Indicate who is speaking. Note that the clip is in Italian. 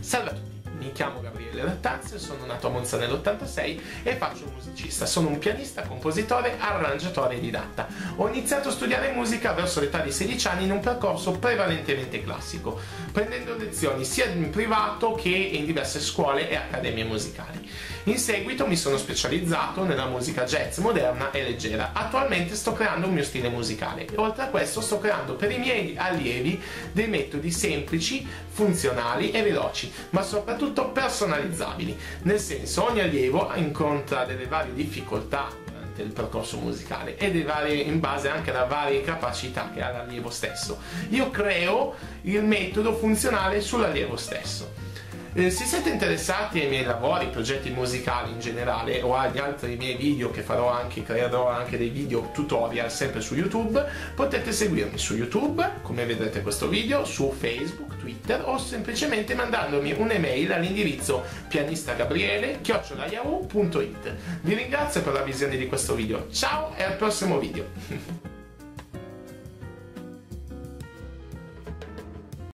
Speaker 1: Salve a tutti, mi chiamo Gabriele Rattazio, sono nato a Monza nell'86 e faccio il musicista. Sono un pianista, compositore, arrangiatore e didatta. Ho iniziato a studiare musica verso l'età di 16 anni in un percorso prevalentemente classico, prendendo lezioni sia in privato che in diverse scuole e accademie musicali. In seguito mi sono specializzato nella musica jazz moderna e leggera. Attualmente sto creando un mio stile musicale e oltre a questo sto creando per i miei allievi dei metodi semplici, funzionali e veloci, ma soprattutto personalizzabili. Nel senso, ogni allievo incontra delle varie difficoltà durante il percorso musicale e in base anche alle varie capacità che ha l'allievo stesso. Io creo il metodo funzionale sull'allievo stesso. Se siete interessati ai miei lavori, progetti musicali in generale o agli altri miei video che creerò anche dei video tutorial sempre su YouTube, potete seguirmi su YouTube, come vedrete questo video, su Facebook, Twitter o semplicemente mandandomi un'email all'indirizzo pianistagabriele@yahoo.it. Vi ringrazio per la visione di questo video, ciao e al prossimo video!